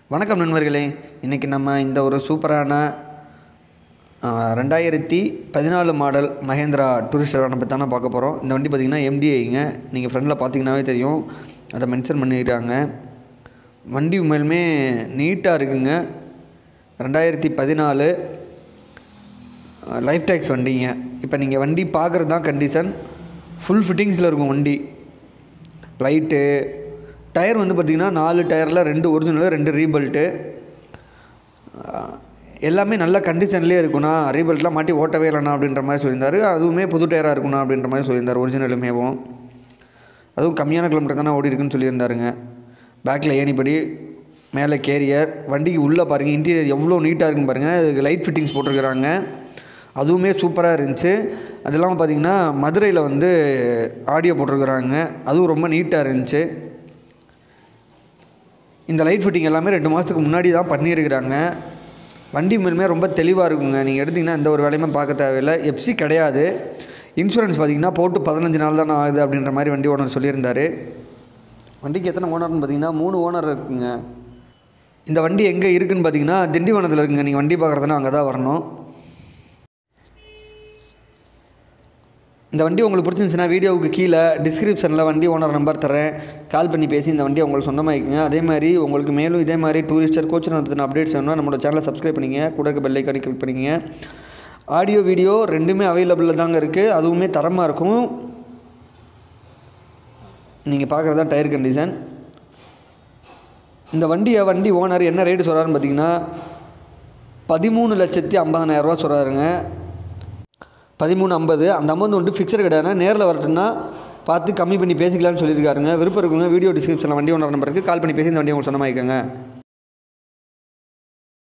வணக்கம் நண்பர்களே. இன்றைக்கி நம்ம இந்த ஒரு சூப்பரான 2014 மாடல் மஹேந்திரா டூரிஸ்டர் வேனை பற்றி தானே பார்க்க போகிறோம். இந்த வண்டி பார்த்திங்கன்னா MDIங்க. நீங்கள் ஃப்ரண்டில் பார்த்தீங்கன்னாவே தெரியும், அதை மென்ஷன் பண்ணியிருக்காங்க. வண்டி உண்மையிலுமே நீட்டாக இருக்குங்க. 2014 லைஃப் டேக்ஸ் வண்டிங்க. இப்போ நீங்கள் வண்டி பார்க்குறது தான் கண்டிஷன். ஃபுல் ஃபிட்டிங்ஸில் இருக்கும் வண்டி. லைட்டு டயர் வந்து பார்த்திங்கன்னா 4 டயரில் 2 ஒரிஜினல் 2 ரீபல்ட்டு. எல்லாமே நல்ல கண்டிஷன்லேயே இருக்குண்ணா. ரீபல்ட்லாம் மாட்டி ஓட்டவே இல்லைண்ணா அப்படின்ற மாதிரி சொல்லியிருந்தார். அதுவுமே புது டயராக இருக்குண்ணா அப்படின்ற மாதிரி சொல்லியிருந்தார். ஒரிஜினலுமேவும் அதுவும் கம்மியான கிலோமீட்டர் தானே ஓடி இருக்குன்னு சொல்லியிருந்தாருங்க. பேக்கில் ஏணிப்படி, மேலே கேரியர், வண்டிக்கு உள்ளே பாருங்கள் இன்டீரியர் எவ்வளோ நீட்டாக இருக்குன்னு பாருங்கள். அதுக்கு லைட் ஃபிட்டிங்ஸ் போட்டிருக்கிறாங்க. அதுவுமே சூப்பராக இருந்துச்சு. அது இல்லாமல் பார்த்திங்கன்னா மதுரையில் வந்து ஆடியோ போட்டிருக்கிறாங்க. அதுவும் ரொம்ப நீட்டாக இருந்துச்சு. இந்த லைட் ஃபிட்டிங் எல்லாமே 2 மாதத்துக்கு முன்னாடி தான் பண்ணியிருக்கிறாங்க. வண்டி மேலுமே ரொம்ப தெளிவாக இருக்குங்க. நீங்கள் எடுத்திங்கன்னா எந்த ஒரு வேலையுமே பார்க்க தேவையில்லை. எஃப்சி கிடையாது. இன்சூரன்ஸ் பார்த்திங்கன்னா போட்டு 15 நாள் தானே ஆகுது அப்படின்ற மாதிரி வண்டி ஓனர் சொல்லியிருந்தார். வண்டிக்கு எத்தனை ஓனர்னு பார்த்திங்கன்னா 3 ஓனர் இருக்குங்க. இந்த வண்டி எங்கே இருக்குதுன்னு பார்த்திங்கன்னா திண்டிவனத்தில் இருக்குங்க. நீங்கள் வண்டி பார்க்குறதுனா அங்கே தான் வரணும். இந்த வண்டி உங்களுக்கு பிடிச்சிருந்துச்சுன்னா வீடியோவுக்கு கீழே டிஸ்கிரிப்ஷனில் வண்டி ஓனர் நம்பர் தரேன். கால் பண்ணி பேசி இந்த வண்டியை உங்களுக்கு சொந்தமாகிக்குங்க. அதே மாதிரி உங்களுக்கு மேலும் இதே மாதிரி டூரிஸ்டர் கோச்சர் பற்றின அப்டேட்ஸ் வேணும்னா நம்மளோட சேனலை சப்ஸ்கிரைப் பண்ணிங்க. கூட பெல் ஐக்கானை கிளிக் பண்ணிங்க. ஆடியோ வீடியோ ரெண்டுமே அவைலபிளில் தாங்க இருக்குது. அதுவுமே தரமாக இருக்கும். நீங்கள் பார்க்குறது தான் டயர் கண்டிஷன். இந்த வண்டி ஓனர் என்ன ரேட்டு சொல்கிறாருன்னு பார்த்தீங்கன்னா 13,50,000 சொல்கிறாருங்க. 13,50,000. அந்த அமௌண்ட் வந்துட்டு ஃபிக்ஸர் கிடையாது. நேரில் வரட்டுன்னா பார்த்து கம்மி பண்ணி பேசிக்கலாம்னு சொல்லியிருக்காருங்க. விருப்பம் இருக்குங்க வீடியோ டிஸ்கிரிப்ஷனில் வண்டி ஓனர் நம்பருக்கு கால் பண்ணி பேசி இந்த வண்டி உங்களுக்கு சொந்தமாகிக்கோங்க.